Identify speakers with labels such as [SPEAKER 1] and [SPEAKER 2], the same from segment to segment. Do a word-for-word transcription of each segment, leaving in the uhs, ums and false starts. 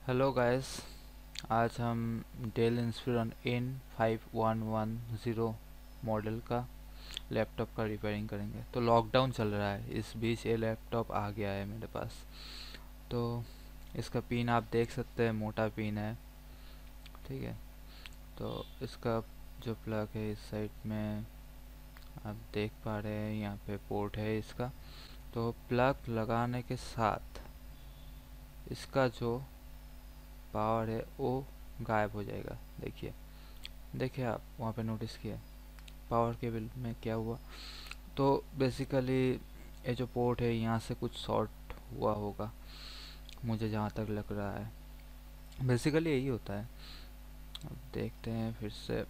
[SPEAKER 1] Hello guys. आज हम Dell Inspiron N five one one zero model का laptop का रिपेयरिंग करेंगे। तो लॉकडाउन चल रहा है, इस बीच ये लैपटॉप आ गया है मेरे पास। तो इसका पिन आप देख सकते हैं, मोटा पिन है, ठीक है। तो इसका जो प्लग है इस साइड में आप देख पा रहे हैं, यहाँ पे पोर्ट है इसका। तो प्लग लगाने के साथ इसका जो पावर है वो गायब हो जाएगा। देखिए देखिए आप वहाँ पे नोटिस किए पावर केबल में क्या हुआ। तो बेसिकली ये जो पोर्ट है यहाँ से कुछ शॉर्ट हुआ होगा, मुझे जहाँ तक लग रहा है। बेसिकली यही होता है। अब देखते हैं फिर से।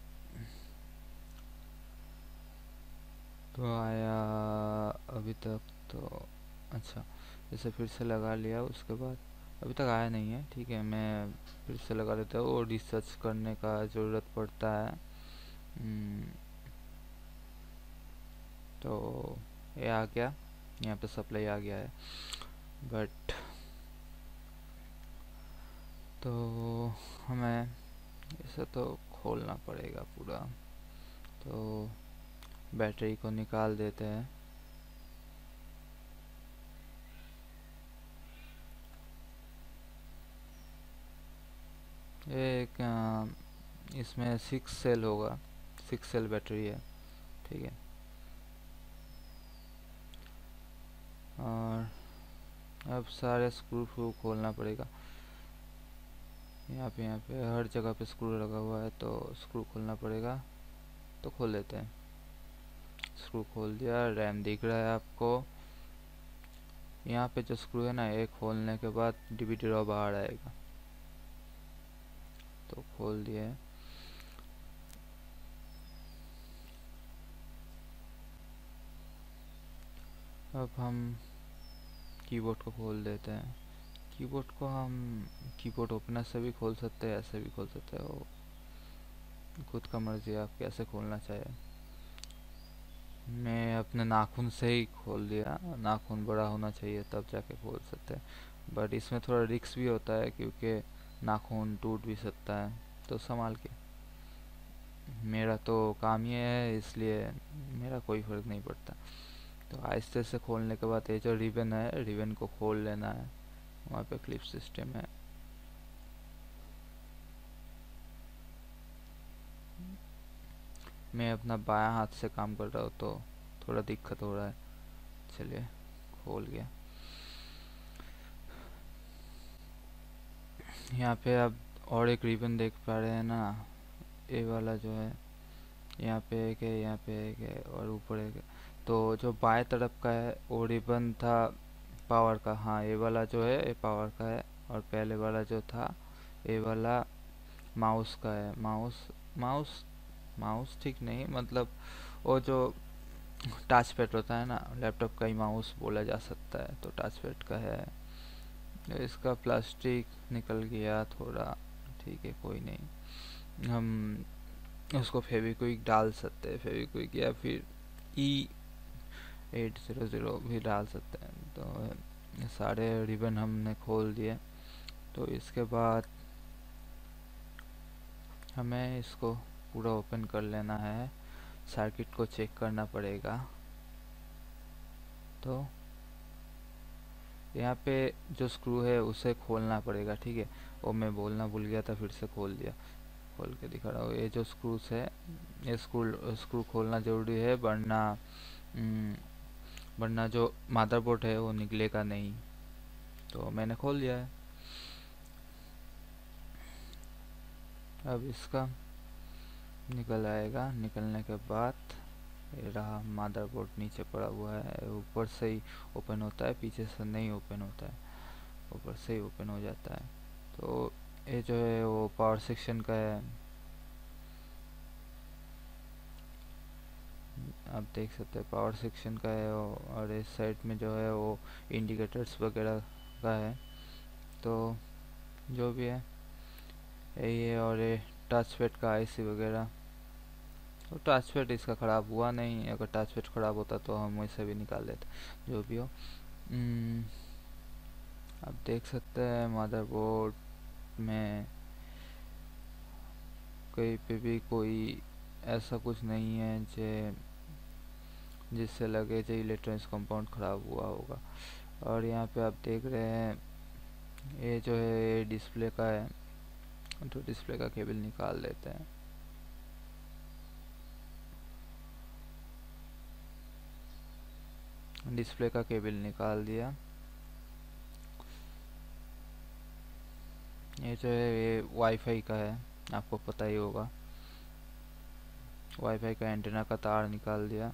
[SPEAKER 1] तो आया अभी तक तो अच्छा, इसे फिर से लगा लिया, उसके बाद अभी तक आया नहीं है, ठीक है। मैं फिर से लगा लेता हूँ और रिसर्च करने का ज़रूरत पड़ता है। हम्म, तो ये आ गया, यहाँ पे सप्लाई आ गया है। बट तो हमें इसे तो खोलना पड़ेगा पूरा। तो बैटरी को निकाल देते हैं। ये एक अ, इसमें सिक्स सेल होगा, सिक्स सेल बैटरी है, ठीक है। और अब सारे स्क्रू फ्रू खोलना पड़ेगा। यहाँ पे यहाँ पे हर जगह पे स्क्रू लगा हुआ है, तो स्क्रू खोलना पड़ेगा। तो खोल लेते हैं। स्क्रू खोल दिया। रैम दिख रहा है आपको। यहाँ पे जो स्क्रू है ना, ये खोलने के बाद डीवीडी रॉ बाहर आएगा। तो खोल दिया है। अब हम कीबोर्ड को खोल देते हैं। कीबोर्ड को हम कीबोर्ड ओपनर से भी खोल सकते हैं, ऐसे भी खोल सकते हैं, वो खुद का मर्जी है, आप कैसे खोलना चाहे। मैं अपने नाखून से ही खोल दिया। नाखून बड़ा होना चाहिए तब जाके खोल सकते हैं। बट इसमें थोड़ा रिस्क भी होता है, क्योंकि नाखून टूट भी सकता है, तो संभाल के। मेरा तो काम ये है, इसलिए मेरा कोई फर्क नहीं पड़ता। तो आहिस्ते से खोलने के बाद ये जो रिबन है, रिबन को खोल लेना है। वहाँ पे क्लिप सिस्टम है। मैं अपना बायां हाथ से काम कर रहा हूँ, तो थोड़ा दिक्कत हो रहा है। चलिए, खोल गया। यहाँ पे आप और एक रिबन देख पा रहे हैं ना, ये वाला जो है, यहाँ पे एक है, यहाँ पे एक है और ऊपर एक है। तो जो बाएं तरफ का है वो रिबन था पावर का। हाँ, ये वाला जो है ये पावर का है। और पहले वाला जो था ये वाला माउस का है। माउस माउस माउस ठीक नहीं, मतलब वो जो टच पैड होता है ना, लैपटॉप का ही माउस बोला जा सकता है, तो टच पैड का है। इसका प्लास्टिक निकल गया थोड़ा, ठीक है, कोई नहीं। हम उसको फेविक्विक डाल सकते हैं, फेविक्विक या फिर ई एट ज़ीरो ज़ीरो भी डाल सकते हैं। तो सारे रिबन हमने खोल दिए। तो इसके बाद हमें इसको पूरा ओपन कर लेना है। सर्किट को चेक करना पड़ेगा। तो यहाँ पे जो स्क्रू है उसे खोलना पड़ेगा, ठीक है। वो मैं बोलना भूल गया था, फिर से खोल दिया। खोल के दिखा रहा हूँ। ये जो स्क्रूज है, ये स्क्रू स्क्रू खोलना ज़रूरी है, वरना वरना जो मदरबोर्ड है वो निकलेगा नहीं। तो मैंने खोल दिया है। अब इसका निकल आएगा। निकलने के बाद ये रहा मदरबोर्ड नीचे पड़ा हुआ है। ऊपर से ही ओपन होता है, पीछे से नहीं ओपन होता है, ऊपर से ही ओपन हो जाता है। तो ये जो है वो पावर सेक्शन का है, आप देख सकते हैं पावर सेक्शन का है वो। और इस साइड में जो है वो इंडिकेटर्स वगैरह का है। तो जो भी है यही है। और ये टच पैड का आईसी वगैरह। तो टच पैड इसका ख़राब हुआ नहीं, अगर टच पैड ख़राब होता तो हम इसे भी निकाल लेते। जो भी हो, हम्म, आप देख सकते हैं मदरबोर्ड में कहीं पे भी कोई ऐसा कुछ नहीं है जे जिससे लगे जो इलेक्ट्रॉनिक्स कंपाउंड ख़राब हुआ होगा। और यहाँ पे आप देख रहे हैं ये जो है ये डिस्प्ले का है, तो डिस्प्ले का केबल निकाल देते हैं। डिस्प्ले का केबल निकाल दिया। ये जो है ये वाईफाई का है, आपको पता ही होगा। वाईफाई का एंटीना का तार निकाल दिया।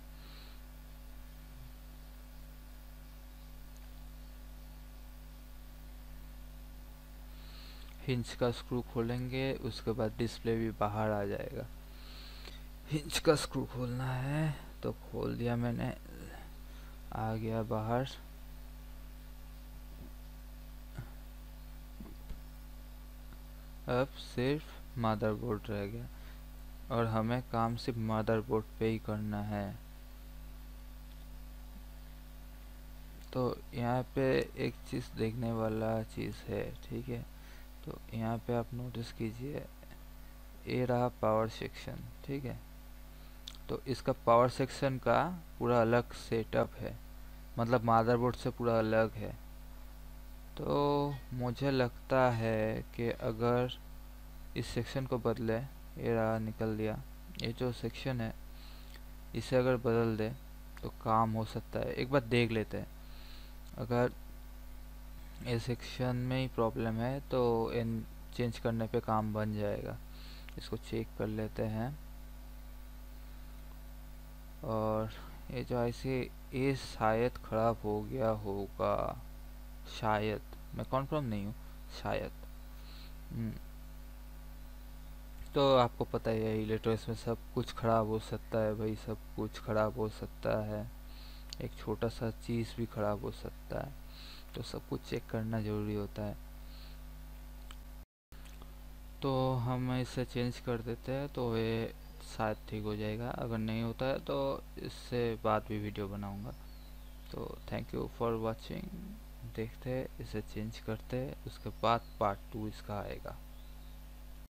[SPEAKER 1] हिंज का स्क्रू खोलेंगे, उसके बाद डिस्प्ले भी बाहर आ जाएगा। हिंज का स्क्रू खोलना है तो खोल दिया मैंने, आ गया बाहर। अब सिर्फ मदरबोर्ड रह गया और हमें काम सिर्फ मदरबोर्ड पे ही करना है। तो यहाँ पे एक चीज़ देखने वाला चीज़ है, ठीक है। तो यहाँ पे आप नोटिस कीजिए, ये रहा पावर सेक्शन, ठीक है। तो इसका पावर सेक्शन का पूरा अलग सेटअप है, मतलब मदरबोर्ड से पूरा अलग है। तो मुझे लगता है कि अगर इस सेक्शन को बदले, ये रहा निकल दिया, ये जो सेक्शन है इसे अगर बदल दे तो काम हो सकता है। एक बार देख लेते हैं, अगर इस सेक्शन में ही प्रॉब्लम है तो इन चेंज करने पे काम बन जाएगा। इसको चेक कर लेते हैं। और ये जो ऐसे ये शायद ख़राब हो गया होगा, शायद, मैं कॉन्फर्म नहीं हूँ, शायद। तो आपको पता ही है इलेक्ट्रॉनिक्स में सब कुछ ख़राब हो सकता है भाई, सब कुछ ख़राब हो सकता है। एक छोटा सा चीज़ भी ख़राब हो सकता है, तो सब कुछ चेक करना ज़रूरी होता है। तो हम इसे चेंज कर देते हैं तो ये शायद ठीक हो जाएगा। अगर नहीं होता है तो इससे बाद भी वीडियो बनाऊंगा। तो थैंक यू फॉर वाचिंग। देखते हैं, इसे चेंज करते हैं, उसके बाद पार्ट टू इसका आएगा।